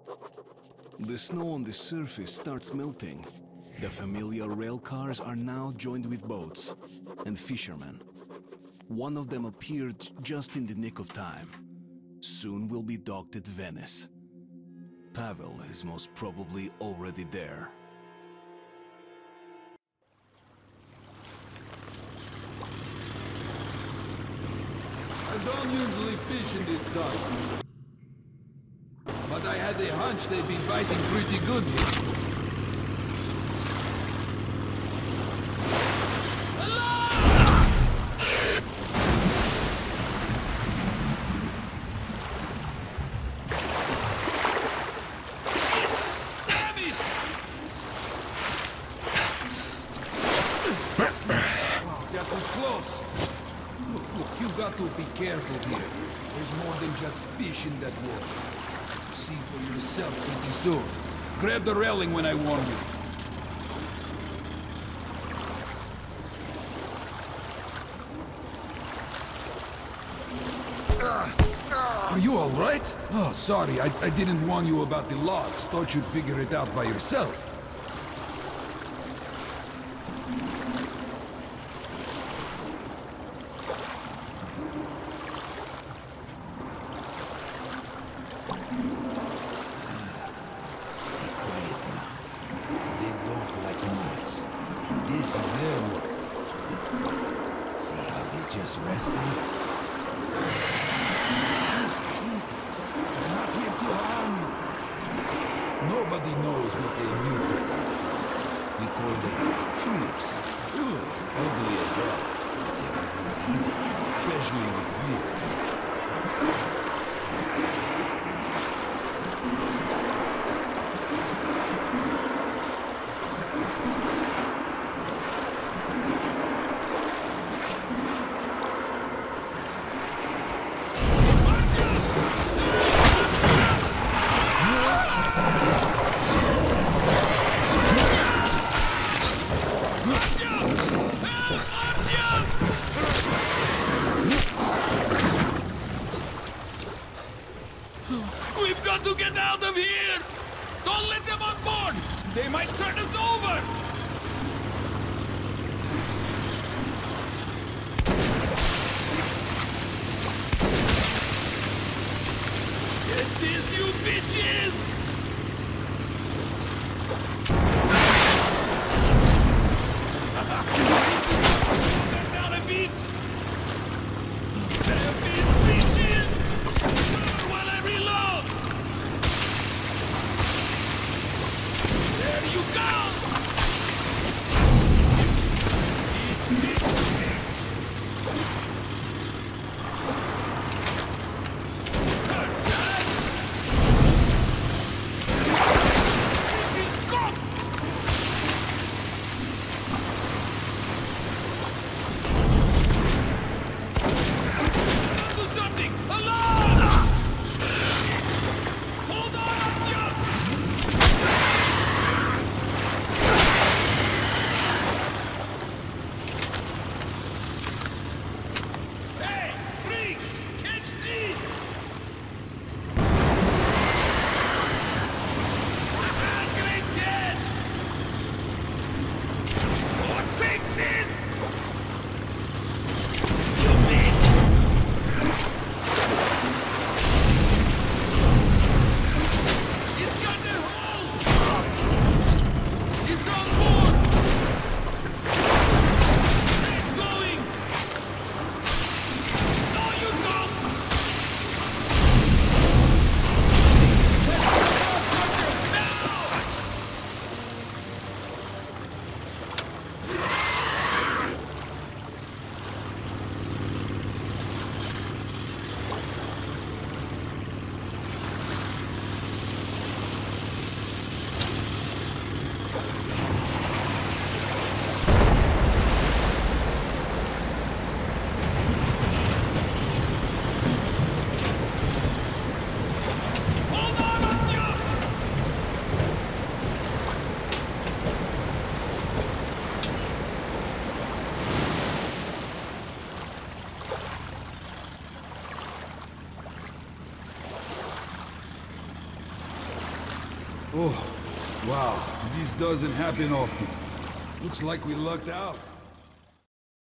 The snow on the surface starts melting. The familiar rail cars are now joined with boats and fishermen. One of them appeared just in the nick of time. Soon we'll be docked at Venice. Pavel is most probably already there. I don't usually fish in this dock, but I had a hunch they'd be biting pretty good here. To be careful here. There's more than just fish in that water. You'll see for yourself pretty soon. Grab the railing when I warn you. Are you all right? Oh, sorry. I didn't warn you about the logs. Thought you'd figure it out by yourself. Nobody knows what they mutated from. We call them creeps. Ugly as hell. They would eat, especially with beer. We've got to get out of here! Don't let them on board! They might turn us over! Get this, you bitches! Turn down a bit! Damn these bitches! While I reload! There you go! Oh, wow. This doesn't happen often. Looks like we lucked out.